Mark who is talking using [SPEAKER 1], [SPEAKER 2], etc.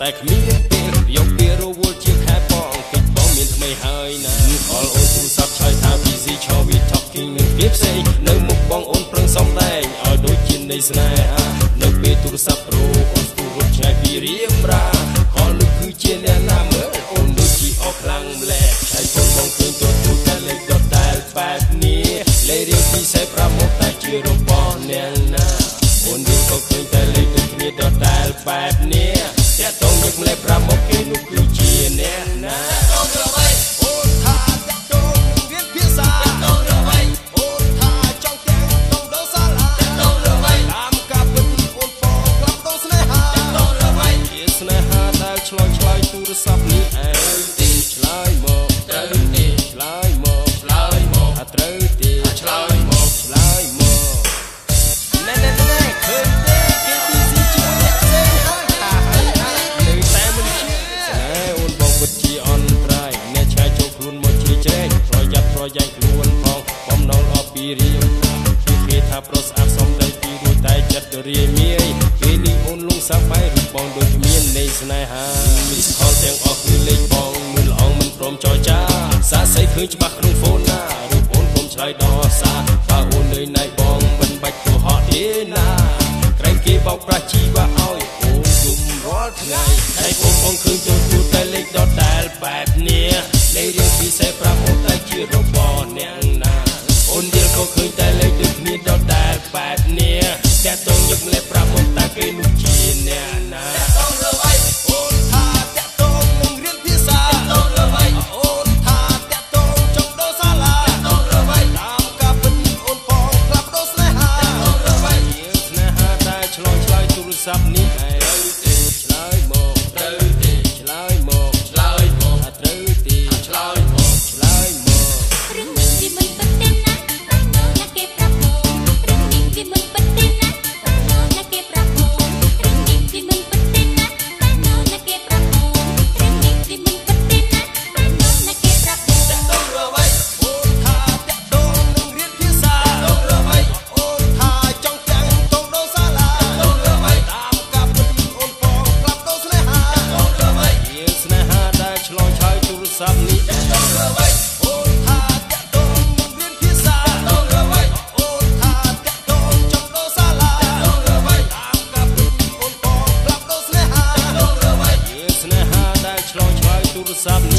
[SPEAKER 1] តែគ្មានពេលយកពេលរវល់ជាខែបងកិច្ចបងមានថ្មីហើយណាអល់អូនទូរស័ព្ទឆ្លើយថា busy ឆោ we talking នឹងគេផ្សេងនៅមុខបងអូនប្រឹងសំដែងឲ្យដូចជានៃស្នេហានៅពេលទូរស័ព្ទអូនទូរត់ឆ្ងាយពីរៀបរាហល់នោះគឺជាអ្នកណាមើលអូនដូចជាអស់ខ្លាំងម្លែកហើយបងឃើញទូតែលេខដដែលបែបនេះលេខរៀងពីសេ5មកតែជារបស់អ្នកណាអូនយើងក៏ឃើញតែលេខដូចគ្នាដដែលបែបនេះតែតងយកលេខ5មកគេនោះគឺជាអ្នកណាអូនថាតាក់ទងរៀនភាសាអូនថាចង់ទាំងតងដល់សាលាតាមការពិតអូនបងក្លាប់ដល់ស្នេហាជាស្នេហាដែលឆ្លើយទូរស័ព្ទនេះឯងទីឆ្លើយមកត្រូវទេឆ្លើយមកថាត្រូវទេឆ្លើយមកណែឃើញទេគេ busy ជាមួយអ្នកផ្សេងហើយថាហើយនៅតែមិនជឿអូនបងពិតជាអន្តរាយអ្នកឆ្ងាយចូលខ្លួនមកជ្រៀតជ្រែកប្រយ័ត្នប្រយែងខ្លួនផងបំណងអស់ពីរៀងគេថាប្រុសស្អាតសំដីពីរួចតែចិត្តរាយមាយពេលនេះអូនលងសាប់បាយរូបបងដូចគ្មាននៃស្នេហាមីសខលទាំងអស់គឺលេខបងមួយល្អមិនព្រមចរចាសាស័យឃើញច្បាស់ក្នុងហ្វូនណារូបអូនខ្ញុំឆ្លើយដល់សាបើអូននៅណៃបងមិនបាច់ទៅហត់ទេណាក្រែងគេបោកប្រាស់ជីវ៉ាឲ្យអូនជុំរាល់ថ្ងៃតែបងឃើញទូតែលេខដដែលបែបនេះលេខរៀងពីសេ5មកតែជារបស់អ្នកណាអូនយល់ក៏ឃើញតែលេខដូចគ្នាដដែលបែបនេះតែតងយកលេខ5មកតែគេនោះជាអ្នកណាអូនថាតាក់ទងនឹងរៀនភាសាអូនថាតាក់ទងចង់ដល់សាលាតាមការពិតអូនបងក្លាប់ដល់ស្នេហាជាស្នេហាតែឆ្លើយទូរស័ព្ទនេះឯងឆ្លើយមកត្រូវទេឆ្លើយមកថាត្រូវទេឆ្លើយមក
[SPEAKER 2] រឿងនេះវាមិនពិតទេណាតែនៅណាគេប្រាប់មករឿងនេះវាមិនពិតទេណាតែនៅណាគេប្រាប់មករឿងនេះវាមិនពិតទេណាតែនៅណាគេប្រាប់មករឿងនេះវាមិនពិតទេណាតែនៅណាគេប្រាប់មក
[SPEAKER 1] តាក់ទងរវៃអូនថាតាក់ទងនឹងរៀនភាសាអូនថាចង់ទាំងតងដល់សាលាតាមការពិតអូនបងក្លាប់ដល់ស្នេហាជាស្នេហាដែលឆ្លោយឆាយទូរស័ព្ទនេះអូនថាតាក់ទងនឹងរៀនភាសាអូនថាតាក់ទងចង់ដល់សាលាតាមការពិតអូនបងក្លាប់ដល់ស្នេហាជាស្នេហាដែលឆ្លោយឆាយទូរស័ព្ទ